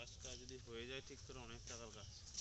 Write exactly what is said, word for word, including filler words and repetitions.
কাজটা যদি হয়ে যায় ঠিক করে অনেক টাকার কাজ।